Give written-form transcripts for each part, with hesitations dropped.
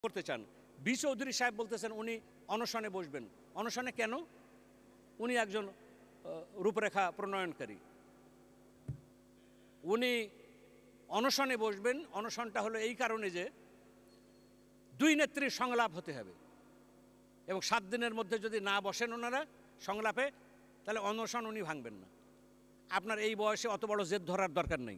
করতে চান। বি চৌধুরী সাহেব বলতেছেন উনি অনশনে বসবেন। অনশনে কেন? উনি একজন রূপরেখা প্রণয়নকারী। উনি অনশনে বসবেন। অনশনটা হলো এই কারণে যে দুই নেত্রীর সংলাপ হতে হবে এবং 7 দিনের মধ্যে যদি না বসেন ওনারা সংলাপে, তাহলে অনশন উনি ভাঙবেন না। আপনার এই বয়সে অত বড় জেদ ধরার দরকার নেই।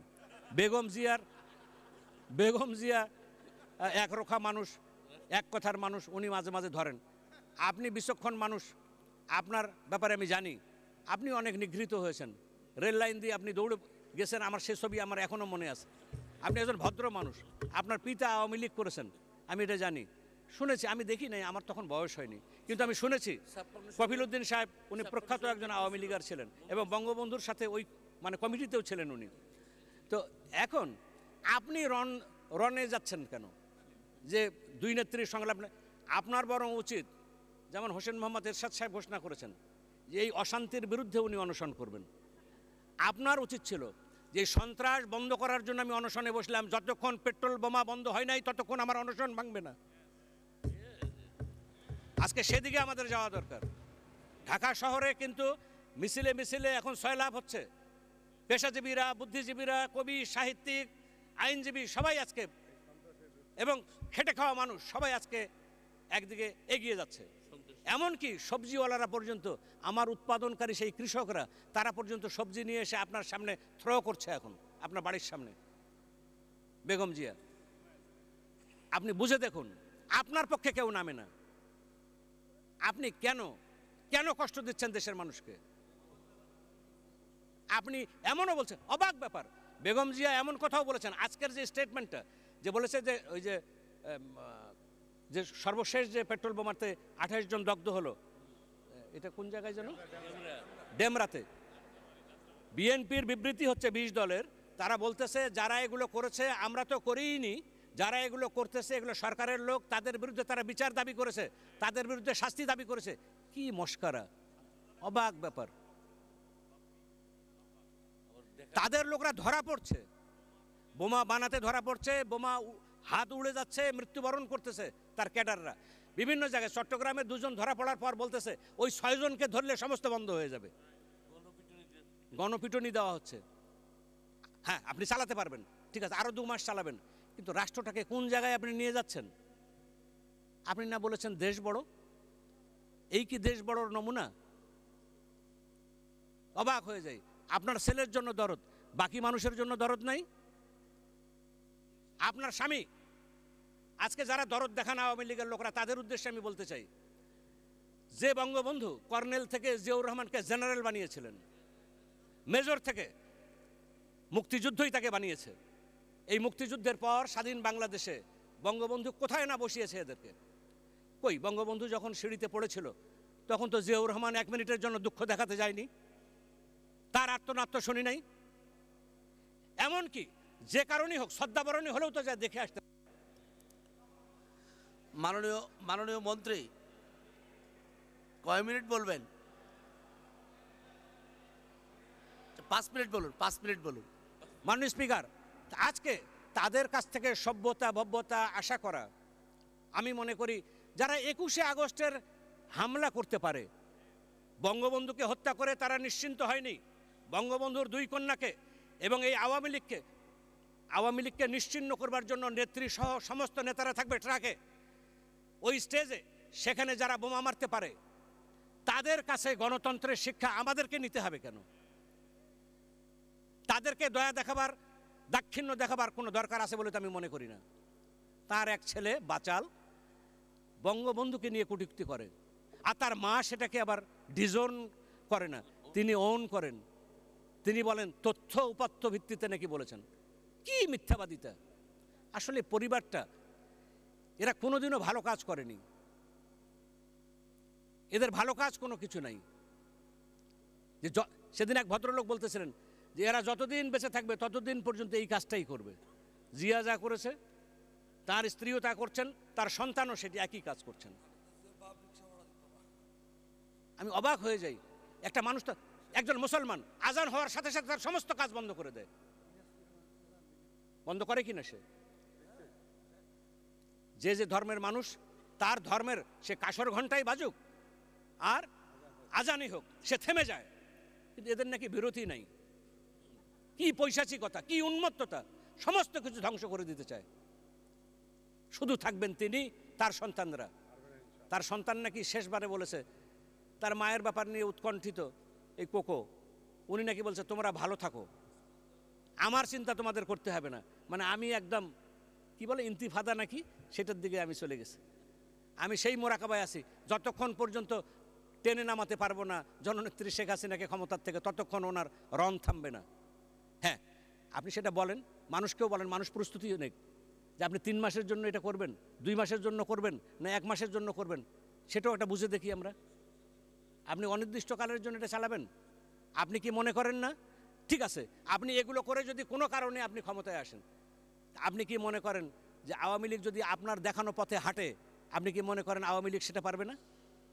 বেগম জিয়া একরোখা মানুষ, এক কথার মানুষ, উনি মাঝে মাঝে ধরেন। আপনি বিচক্ষণ মানুষ, আপনার ব্যাপারে আমি জানি। আপনি অনেক নিগৃহীত হয়েছেন, রেল লাইন দিয়ে আপনি দৌড়ে গেছেন, আমার সে ছবি আমার এখনও মনে আছে। আপনি একজন ভদ্র মানুষ, আপনার পিতা আওয়ামী লীগ করেছেন, আমি এটা জানি, শুনেছি। আমি দেখি নাই, আমার তখন বয়স হয়নি, কিন্তু আমি শুনেছি কফিলউদ্দিন সাহেব উনি প্রখ্যাত একজন আওয়ামী লীগার ছিলেন এবং বঙ্গবন্ধুর সাথে ওই কমিটিতেও ছিলেন উনি। তো এখন আপনি রনে যাচ্ছেন কেন যে দুই নেত্রীর সংলাপ? আপনার বরং উচিত, যেমন হোসেন মোহাম্মদ এরশাদ সাহেব ঘোষণা করেছেন যে এই অশান্তির বিরুদ্ধে উনি অনশন করবেন। আপনার উচিত ছিল যে সন্ত্রাস বন্ধ করার জন্য আমি অনশনে বসলাম, যতক্ষণ পেট্রোল বোমা বন্ধ হয় নাই ততক্ষণ আমার অনশন ভাঙবে না। আজকে সেদিকে আমাদের যাওয়া দরকার। ঢাকা শহরে কিন্তু মিছিলে মিছিলে এখন সয়লাভ হচ্ছে। পেশাজীবীরা, বুদ্ধিজীবীরা, কবি, সাহিত্যিক, আইনজীবী সবাই আজকে, এবং খেটে খাওয়া মানুষ সবাই আজকে একদিকে এগিয়ে যাচ্ছে। এমনকি সবজিওয়ালারা পর্যন্ত, আমার উৎপাদনকারী সেই কৃষকরা, তারা পর্যন্ত সবজি নিয়ে এসে আপনার সামনে থ্রো করছে এখন আপনার বাড়ির সামনে। বেগম জিয়া, আপনি বুঝে দেখুন, আপনার পক্ষে কেউ নামে না। আপনি কেন কেন কষ্ট দিচ্ছেন দেশের মানুষকে? আপনি এমনও বলছেন, অবাক ব্যাপার, বেগম জিয়া এমন কথাও বলেছেন আজকের যে স্টেটমেন্টটা, যে বলেছে যে ওই যে সর্বশেষ যে পেট্রোল বোমাতে 28 জন দগ্ধ হলো, এটা কোন জায়গায় যেন? ডেমরাতে। বিএনপির বিবৃতি হচ্ছে 20 দলের, তারা বলতেছে যারা এগুলো করেছে আমরা তো করিনি, যারা এগুলো করতেছে এগুলো সরকারের লোক, তাদের বিরুদ্ধে তারা বিচার দাবি করেছে, তাদের বিরুদ্ধে শাস্তি দাবি করেছে। কি মস্কারা, অবাক ব্যাপার। তাদের লোকরা ধরা পড়ছে, বোমা বানাতে ধরা পড়ছে, বোমা হাত উড়ে যাচ্ছে, মৃত্যুবরণ করতেছে তার ক্যাডাররা বিভিন্ন জায়গায়। চট্টগ্রামে 2 জন ধরা পড়ার পর বলতেছে ওই 6 জনকে ধরলে সমস্ত বন্ধ হয়ে যাবে। গণপিটুনি দেওয়া হচ্ছে। হ্যাঁ, আপনি চালাতে পারবেন, ঠিক আছে, আরো 2 মাস চালাবেন, কিন্তু রাষ্ট্রটাকে কোন জায়গায় আপনি নিয়ে যাচ্ছেন? আপনি না বলেছেন দেশ বড়, এই কি দেশ বড়র নমুনা? অবাক হয়ে যায়। আপনার ছেলের জন্য দরদ, বাকি মানুষের জন্য দরদ নাই। আপনার স্বামী, আজকে যারা দরদ দেখান আওয়ামী লীগের লোকরা, তাদের উদ্দেশ্যে আমি বলতে চাই, যে বঙ্গবন্ধু কর্নেল থেকে জিয়াউর রহমানকে জেনারেল বানিয়েছিলেন, মেজর থেকে মুক্তিযুদ্ধই তাকে বানিয়েছে। এই মুক্তিযুদ্ধের পর স্বাধীন বাংলাদেশে বঙ্গবন্ধু কোথায় না বসিয়েছে এদেরকে? কই, বঙ্গবন্ধু যখন সিঁড়িতে পড়েছিল তখন তো জিয়াউর রহমান 1 মিনিটের জন্য দুঃখ দেখাতে যায়নি, তার আত্মনাত্ম শুনি নাই। এমনকি যে কারণেই হোক, শ্রদ্ধাবরণী হলেও তো যা দেখে আসতে। মাননীয় মন্ত্রী কয় মিনিট বলবেন? 5 মিনিট বলুন, 5 মিনিট বলুন। মাননীয় স্পিকার, আজকে তাদের কাছ থেকে সভ্যতা ভব্যতা আশা করা, আমি মনে করি যারা 21শে আগস্টের হামলা করতে পারে, বঙ্গবন্ধুকে হত্যা করে তারা নিশ্চিন্ত হয়নি, বঙ্গবন্ধুর 2 কন্যাকে এবং এই আওয়ামী লীগকে নিশ্চিহ্ন করবার জন্য নেত্রী সহ সমস্ত নেতারা থাকবে ট্রাকে, ওই স্টেজে, সেখানে যারা বোমা মারতে পারে, তাদের কাছে গণতন্ত্রের শিক্ষা আমাদেরকে নিতে হবে কেন? তাদেরকে দয়া দেখাবার, দাক্ষিণ্য দেখাবার কোনো দরকার আছে বলে তো আমি মনে করি না। তার এক ছেলে বাচাল বঙ্গবন্ধুকে নিয়ে কটূক্তি করে, আর তার মা সেটাকে আবার ডিজোন করে না, তিনি ওন করেন। তিনি বলেন তথ্য উপাত্ত ভিত্তিতে নাকি বলেছেন। কি মিথ্যাবাদিতা! আসলে পরিবারটা, এরা কোনোদিনও ভালো কাজ করেনি, এদের ভালো কাজ কোনো কিছু নাই। যে সেদিন এক ভদ্রলোক বলতেছিলেন যে এরা যতদিন বেঁচে থাকবে ততদিন পর্যন্ত এই কাজটাই করবে। জিয়া যা করেছে, তার স্ত্রীও তা করছেন, তার সন্তানও সেটি একই কাজ করছেন। আমি অবাক হয়ে যাই, একটা মানুষ, একজন মুসলমান আজান হওয়ার সাথে সাথে তার সমস্ত কাজ বন্ধ করে দেয়। বন্ধ করে কিনা সে? যে যে ধর্মের মানুষ তার ধর্মের সে কাসর ঘণ্টাই বাজুক আর আজানই হোক, সে থেমে যায়। কিন্তু এদের নাকি বিরতি নাই। কি পৈশাচিকতা, কি উন্মত্ততা, সমস্ত কিছু ধ্বংস করে দিতে চায়। শুধু থাকবেন তিনি, তার সন্তানরা। তার সন্তান নাকি শেষবারে বলেছে, তার মায়ের ব্যাপার নিয়ে উৎকণ্ঠিত এই কোকো, উনি নাকি বলছে তোমরা ভালো থাকো, আমার চিন্তা তোমাদের করতে হবে না। মানে আমি একদম কি বলে ইন্তিফাদা নাকি, সেটার দিকে আমি চলে গেছি। আমি সেই মোরাকাবায় আছি, যতক্ষণ পর্যন্ত টেনে নামাতে পারবো না জননেত্রী শেখ হাসিনাকে ক্ষমতার থেকে, ততক্ষণ ওনার রণ থামবে না। হ্যাঁ, আপনি সেটা বলেন, মানুষকেও বলেন, মানুষ প্রস্তুতিও নেই যে আপনি 3 মাসের জন্য এটা করবেন, 2 মাসের জন্য করবেন, না 1 মাসের জন্য করবেন, সেটাও একটা বুঝে দেখি আমরা। আপনি অনির্দিষ্টকালের জন্য এটা চালাবেন? আপনি কি মনে করেন না? ঠিক আছে, আপনি এগুলো করে যদি কোনো কারণে আপনি ক্ষমতায় আসেন, আপনি কি মনে করেন যে আওয়ামী লীগ যদি আপনার দেখানো পথে হাঁটে, আপনি কি মনে করেন আওয়ামী লীগ সেটা পারবে না?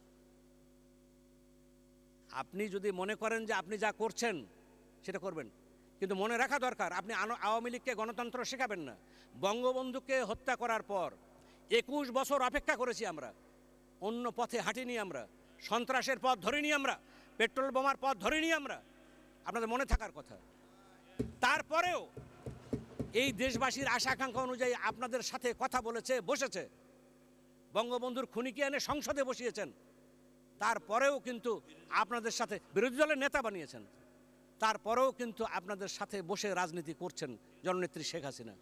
আপনি যদি মনে করেন যে আপনি যা করছেন সেটা করবেন, কিন্তু মনে রাখা দরকার আপনি আওয়ামী লীগকে গণতন্ত্র শেখাবেন না। বঙ্গবন্ধুকে হত্যা করার পর 21 বছর অপেক্ষা করেছি আমরা, অন্য পথে হাঁটিনি আমরা, সন্ত্রাসের পথ ধরিনি আমরা, পেট্রোল বোমার পথ ধরিনি আমরা, আপনাদের মনে থাকার কথা। তারপরেও এই দেশবাসীর আশা আকাঙ্ক্ষা অনুযায়ী আপনাদের সাথে কথা বলেছে, বসেছে, বঙ্গবন্ধুর খুনিকে এনে সংসদে বসিয়েছেন, তারপরেও কিন্তু আপনাদের সাথে বিরোধী দলের নেতা বানিয়েছেন, তারপরেও কিন্তু আপনাদের সাথে বসে রাজনীতি করছেন জননেত্রী শেখ হাসিনা।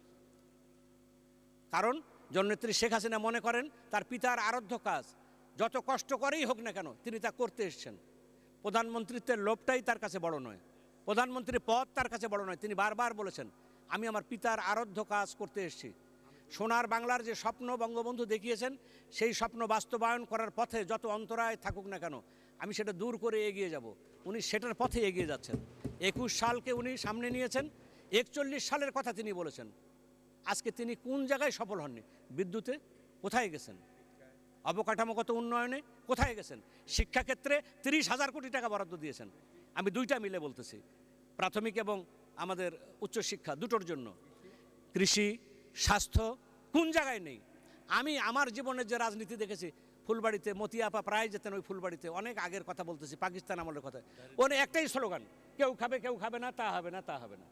কারণ জননেত্রী শেখ হাসিনা মনে করেন তার পিতার আরাধ্য কাজ যত কষ্ট করেই হোক না কেন তিনি তা করতে এসেছেন। প্রধানমন্ত্রীত্বের লোভটাই তার কাছে বড় নয়, প্রধানমন্ত্রীর পদ তার কাছে বড় নয়। তিনি বারবার বলেছেন আমি আমার পিতার আরাধ্য কাজ করতে এসেছি। সোনার বাংলার যে স্বপ্ন বঙ্গবন্ধু দেখিয়েছেন, সেই স্বপ্ন বাস্তবায়ন করার পথে যত অন্তরায় থাকুক না কেন আমি সেটা দূর করে এগিয়ে যাব। উনি সেটার পথে এগিয়ে যাচ্ছেন। 21 সালকে উনি সামনে নিয়েছেন, 41 সালের কথা তিনি বলেছেন। আজকে তিনি কোন জায়গায় সফল হননি? বিদ্যুতে কোথায় গেছেন? অবকাঠামোগত উন্নয়নে কোথায় গেছেন? শিক্ষাক্ষেত্রে 30,000 কোটি টাকা বরাদ্দ দিয়েছেন। আমি দুইটা মিলে বলতেছি, প্রাথমিক এবং আমাদের উচ্চশিক্ষা দুটোর জন্য। কৃষি, স্বাস্থ্য কোন জায়গায় নেই? আমি আমার জীবনের যে রাজনীতি দেখেছি, ফুলবাড়িতে মতিয়াপা প্রায় যেতেন ওই ফুলবাড়িতে, অনেক আগের কথা বলতেছি, পাকিস্তান আমলের কথা। ওখানে একটাই স্লোগান, কেউ খাবে কেউ খাবে না, তা হবে না তা হবে না।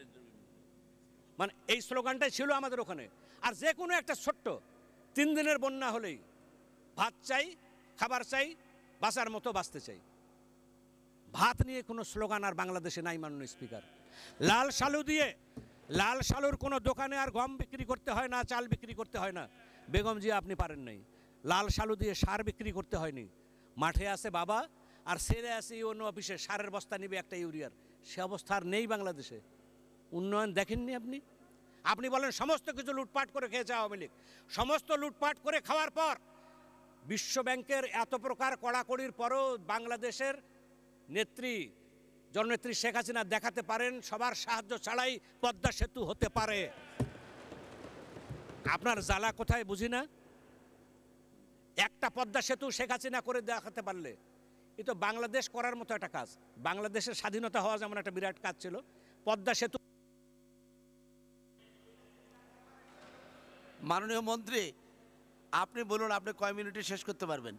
মানে এই স্লোগানটাই ছিল আমাদের ওখানে। আর যে কোনো একটা ছোট্ট 3 দিনের বন্যা হলেই ভাত চাই, খাবার চাই, বাঁচার মতো বাঁচতে চাই। ভাত নিয়ে কোনো স্লোগান আর বাংলাদেশে নাই মাননীয় স্পিকার। লাল সালু দিয়ে, লাল সালুর কোনো দোকানে আর গম বিক্রি করতে হয় না, চাল বিক্রি করতে হয় না। বেগম জি আপনি পারেন নাই। লাল সালু দিয়ে সার বিক্রি করতে হয়নি। মাঠে আছে বাবা আর ছেলে আছে অন্য অফিসে সারের বস্তা নিবে একটা ইউরিয়ার, সে অবস্থা আর নেই বাংলাদেশে। উন্নয়ন দেখেননি আপনি? আপনি বলেন সমস্ত কিছু লুটপাট করে খেয়েছে আওয়ামী লীগ। সমস্ত লুটপাট করে খাওয়ার পর বিশ্ব ব্যাংকের এত প্রকার কড়াকড়ির পরও বাংলাদেশের নেত্রী জননেত্রী শেখ হাসিনা দেখাতে পারেন সবার সাহায্য ছাড়াই পদ্মা সেতু হতে পারে। আপনার জ্বালা কোথায় বুঝি না। একটা পদ্মা সেতু শেখ হাসিনা করে দেখাতে পারলে এ তো বাংলাদেশ করার মতো একটা কাজ। বাংলাদেশের স্বাধীনতা হওয়া যেমন একটা বিরাট কাজ ছিল, পদ্মা সেতু। মাননীয় মন্ত্রী, আপনি বলুন আপনি কয় মিনিটে শেষ করতে পারবেন?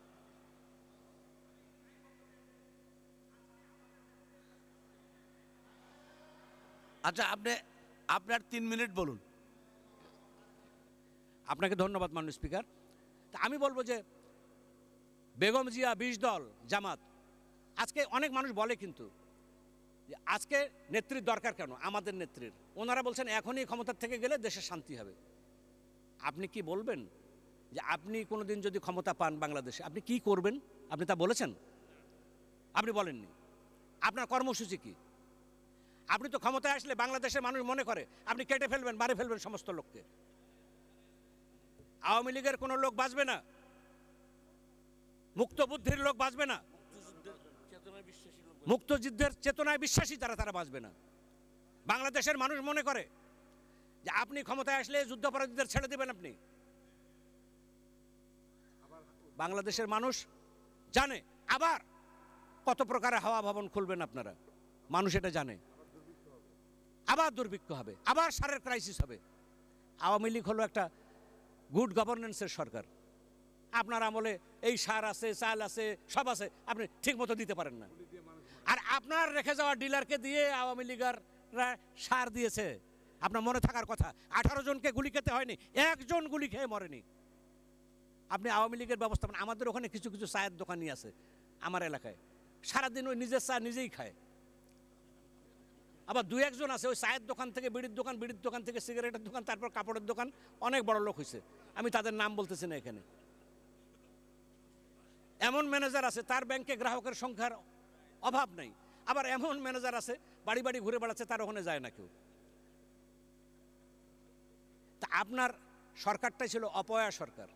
আচ্ছা, আপনার 3 মিনিট বলুন। আপনাকে ধন্যবাদ মাননীয় স্পিকার। তা আমি বলবো যে বেগম জিয়া, 20 দল, জামাত, আজকে অনেক মানুষ বলে কিন্তু যে আজকে নেত্রীর দরকার কেন? আমাদের নেত্রীর, ওনারা বলছেন এখনই ক্ষমতার থেকে গেলে দেশের শান্তি হবে। আপনি কি বলবেন যে আপনি কোনোদিন যদি ক্ষমতা পান বাংলাদেশে আপনি কি করবেন? আপনি তা বলেছেন? আপনি বলেননি। আপনার কর্মসূচি কি? আপনি তো ক্ষমতায় আসলে বাংলাদেশের মানুষ মনে করে আপনি কেটে ফেলবেন, মারে ফেলবেন সমস্ত লোককে। আওয়ামী লীগের কোনো লোক বাঁচবে না, মুক্ত বুদ্ধির লোক বাঁচবে না, মুক্তযুদ্ধের চেতনায় বিশ্বাসী তারা বাঁচবে না। বাংলাদেশের মানুষ মনে করে যে আপনি ক্ষমতায় আসলে যুদ্ধাপরাধীদের ছেড়ে দেবেন আপনি। বাংলাদেশের মানুষ জানে আবার কত প্রকারের হাওয়া ভবন খুলবেন আপনারা, মানুষ এটা জানে। আবার দুর্ভিক্ষ হবে, আবার সারের ক্রাইসিস হবে। আওয়ামী লীগ হলো একটা গুড গভর্নেন্সের সরকার। আপনার আমলে এই সার আছে, চাল আছে, সব আছে, আপনি ঠিক মতো দিতে পারেন না। আর আপনার রেখে যাওয়া ডিলারকে দিয়ে আওয়ামী লীগাররা সার দিয়েছে। আপনার মনে থাকার কথা, 18 জনকে গুলি খেতে হয়নি, একজন গুলি খেয়ে মরেনি। আপনি আওয়ামী লীগের ব্যবস্থাপনা, আমাদের ওখানে কিছু কিছু চায়ের দোকানই আছে আমার এলাকায়, সারাদিন ওই নিজের চা নিজেই খায়। আবার 2-1 জন আছে ওই চায়ের দোকান থেকে বিড়ির দোকান, বিড়ির দোকান থেকে সিগারেটের দোকান, তারপর কাপড়ের দোকান, অনেক বড় লোক হয়েছে। আমি তাদের নাম বলতেছি না এখানে। এমন ম্যানেজার আছে তার ব্যাংকে গ্রাহকের সংখ্যার অভাব নেই, আবার এমন ম্যানেজার আছে বাড়ি বাড়ি ঘুরে বেড়াচ্ছে, তার ওখানে যায় না কেউ। তা আপনার সরকারটাই ছিল অপয়া সরকার।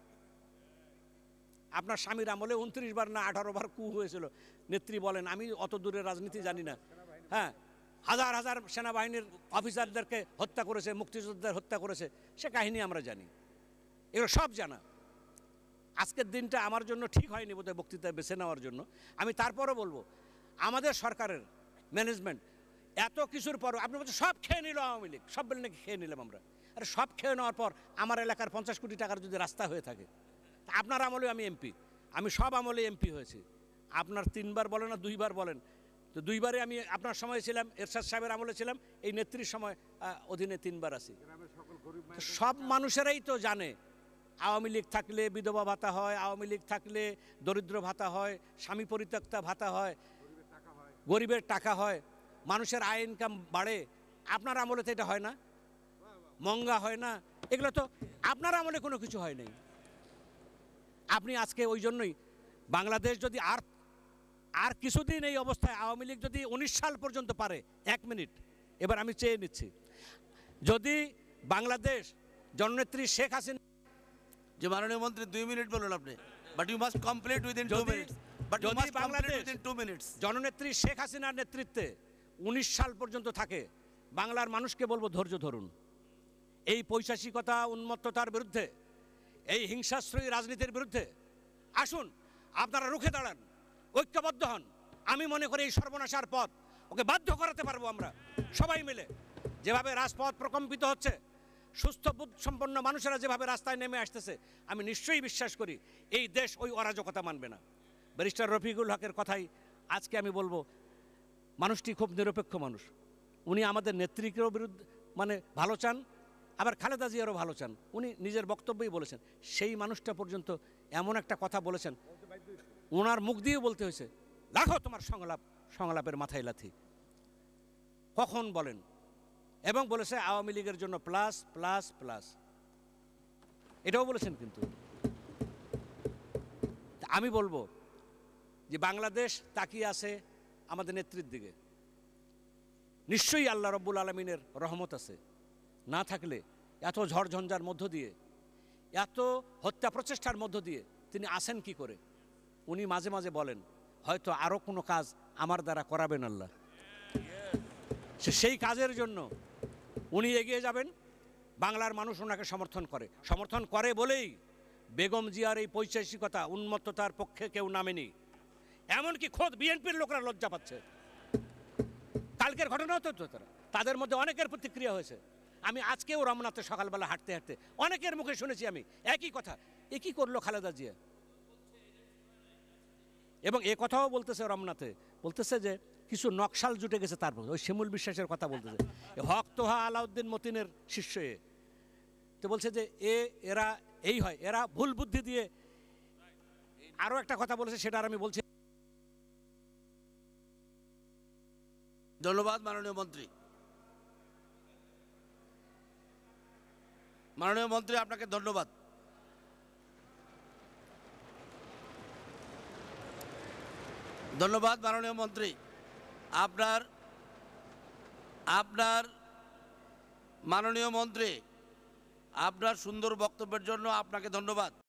আপনার স্বামীর আমলে 29 বার না 18 বার কু হয়েছিল। নেত্রী বলেন, আমি অত দূরের রাজনীতি জানি না। হ্যাঁ, হাজার হাজার সেনাবাহিনীর অফিসারদেরকে হত্যা করেছে, মুক্তিযোদ্ধাদের হত্যা করেছে, সে কাহিনী আমরা জানি, এগুলো সব জানা। আজকের দিনটা আমার জন্য ঠিক হয়নি বোধহয় বক্তৃতা বেছে নেওয়ার জন্য। আমি তারপরও বলবো, আমাদের সরকারের ম্যানেজমেন্ট এত কিছুর পরও আপনি বলছেন সব খেয়ে নিল আওয়ামী লীগ, সব বলে নাকি খেয়ে নিলাম আমরা। আরে সব খেয়ে নেওয়ার পর আমার এলাকার 50 কোটি টাকার যদি রাস্তা হয়ে থাকে, আপনার আমলে আমি এমপি, আমি সব আমলে এমপি হয়েছি। আপনার 3 বার বলেন না 2 বার বলেন, তো 2 বারে আমি আপনার সময় ছিলাম, এরশাদ সাহেবের আমলে ছিলাম, এই নেত্রীর সময় অধীনে 3 বার আছি। সব মানুষেরাই তো জানে আওয়ামী লীগ থাকলে বিধবা ভাতা হয়, আওয়ামী লীগ থাকলে দরিদ্র ভাতা হয়, স্বামী পরিত্যক্তা ভাতা হয়, গরিবের টাকা হয়, মানুষের আয় ইনকাম বাড়ে। আপনার আমলে তো এটা হয় না, মঙ্গা হয় না, এগুলো তো আপনার আমলে কোনো কিছু হয় নাই। আপনি আজকে ওই জন্যই বাংলাদেশ যদি আর কিছুদিন এই অবস্থায়, আওয়ামী লীগ যদি 19 সাল পর্যন্ত পারে, 1 মিনিট এবার আমি চেয়ে নিচ্ছি, যদি বাংলাদেশ জননেত্রী শেখ হাসিনা, যে মাননীয় মন্ত্রী 2 মিনিট বলুন আপনি, but you must complete within 2 minutes, but you must complete within 2 minutes. জননেত্রী শেখ হাসিনার নেতৃত্বে 19 সাল পর্যন্ত থাকে, বাংলার মানুষকে বলবো ধৈর্য ধরুন। এই পৈশাচিকতা, উন্মত্ততার বিরুদ্ধে, এই হিংসাশ্রয়ী রাজনীতির বিরুদ্ধে আসুন, আপনারা রুখে দাঁড়ান, ঐক্যবদ্ধ হন। আমি মনে করি এই সর্বনাশার পথ ওকে বাধ্য করাতে পারবো আমরা সবাই মিলে। যেভাবে রাজপথ প্রকম্পিত হচ্ছে, সুস্থ বুদ্ধ সম্পন্ন মানুষেরা যেভাবে রাস্তায় নেমে আসতেছে, আমি নিশ্চয়ই বিশ্বাস করি এই দেশ ওই অরাজকতা মানবে না। ব্যারিস্টার রফিকুল হকের কথাই আজকে আমি বলবো, মানুষটি খুব নিরপেক্ষ মানুষ। উনি আমাদের নেত্রীকেও বিরুদ্ধে মানে ভালো চান, আবার খালেদা জিয়ারও ভালো চান। উনি নিজের বক্তব্যেই বলেছেন, সেই মানুষটা পর্যন্ত এমন একটা কথা বলেছেন, ওনার মুখ দিয়েও বলতে হয়েছে, রাখো তোমার সংলাপের মাথায় লাথি, কখন বলেন। এবং বলেছে আওয়ামী লীগের জন্য প্লাস প্লাস প্লাস, এটাও বলেছেন। কিন্তু আমি বলবো যে বাংলাদেশ তাকিয়ে আছে আমাদের নেত্রীর দিকে, নিশ্চয়ই আল্লাহ রব্বুল আলমিনের রহমত আছে। না থাকলে এত ঝড়ঝঞ্ঝার মধ্য দিয়ে, এত হত্যা প্রচেষ্টার মধ্য দিয়ে তিনি আসেন কি করে? উনি মাঝে মাঝে বলেন, হয়তো আরও কোনো কাজ আমার দ্বারা করাবেন আল্লাহ, সেই কাজের জন্য উনি এগিয়ে যাবেন। বাংলার মানুষ ওনাকে সমর্থন করে বলেই বেগম জিয়ার এই পৈশাচিকতা, উন্মত্ততার পক্ষে কেউ নামেনি। এমনকি খোদ বিএনপির লোকরা লজ্জা পাচ্ছে। কালকের ঘটনাও তো তাদের মধ্যে অনেকের প্রতিক্রিয়া হয়েছে। আমি আজকেও রমনাতে সকালবেলা হাঁটতে হাঁটতে অনেকের মুখে শুনেছি আমি একই কথা, এ কি করলো খালেদা জিয়া? এবং এ কথাও বলতেছে রমনাতে, বলতেছে যে কিছু নকশাল জুটে গেছে। তারপর ওই শিমুল বিশ্বাসের কথা বলতেছে, হক তোহা আলাউদ্দিন মতিনের শিষ্য এ, তো বলছে যে এরা এই হয়, এরা ভুল বুদ্ধি দিয়ে। আরও একটা কথা বলেছে, সেটা আর আমি বলছি। ধন্যবাদ মাননীয় মন্ত্রী। মাননীয় মন্ত্রী, আপনাকে ধন্যবাদ। ধন্যবাদ মাননীয় মন্ত্রী, আপনার মাননীয় মন্ত্রী, আপনার সুন্দর বক্তব্যের জন্য আপনাকে ধন্যবাদ।